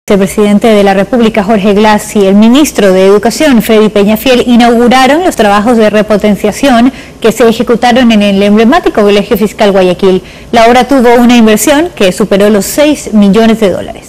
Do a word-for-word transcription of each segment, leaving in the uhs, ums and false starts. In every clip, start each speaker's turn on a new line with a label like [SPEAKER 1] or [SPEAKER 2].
[SPEAKER 1] El presidente de la República, Jorge Glass, y el ministro de Educación, Freddy Peñafiel, inauguraron los trabajos de repotenciación que se ejecutaron en el emblemático Colegio Fiscal Guayaquil. La obra tuvo una inversión que superó los seis millones de dólares.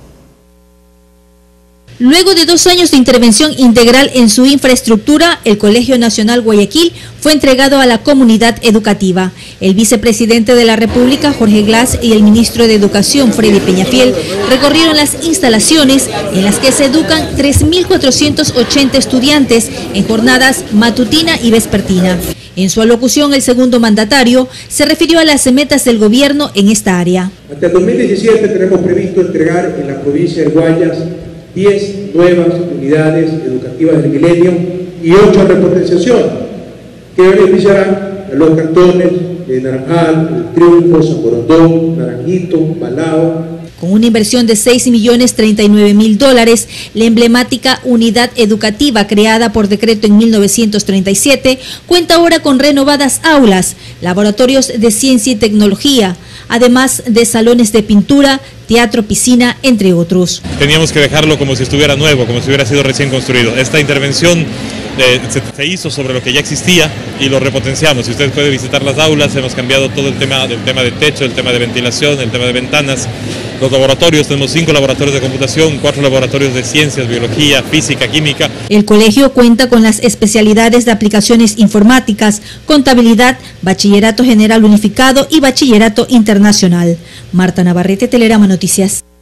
[SPEAKER 2] Luego de dos años de intervención integral en su infraestructura, el Colegio Nacional Guayaquil fue entregado a la comunidad educativa. El vicepresidente de la República, Jorge Glass, y el ministro de Educación, Freddy Peñafiel, recorrieron las instalaciones en las que se educan tres mil cuatrocientos ochenta estudiantes en jornadas matutina y vespertina. En su alocución, el segundo mandatario se refirió a las metas del gobierno en esta área.
[SPEAKER 3] Hasta el dos mil diecisiete tenemos previsto entregar en la provincia de Guayas diez nuevas unidades educativas del milenio y ocho en repotenciación, que beneficiarán a los cantones de Naranjal, El Triunfo, San Borondón, Naranjito, Balao.
[SPEAKER 2] Con una inversión de seis millones treinta y nueve mil dólares, la emblemática unidad educativa creada por decreto en mil novecientos treinta y siete cuenta ahora con renovadas aulas, laboratorios de ciencia y tecnología, además de salones de pintura, teatro, piscina, entre otros.
[SPEAKER 4] Teníamos que dejarlo como si estuviera nuevo, como si hubiera sido recién construido. Esta intervención eh, se, se hizo sobre lo que ya existía y lo repotenciamos. Si usted puede visitar las aulas, hemos cambiado todo el tema, el tema de techo, el tema de ventilación, el tema de ventanas. Los laboratorios, tenemos cinco laboratorios de computación, cuatro laboratorios de ciencias, biología, física, química.
[SPEAKER 2] El colegio cuenta con las especialidades de aplicaciones informáticas, contabilidad, bachillerato general unificado y bachillerato internacional. Marta Navarrete, Telerama Noticias.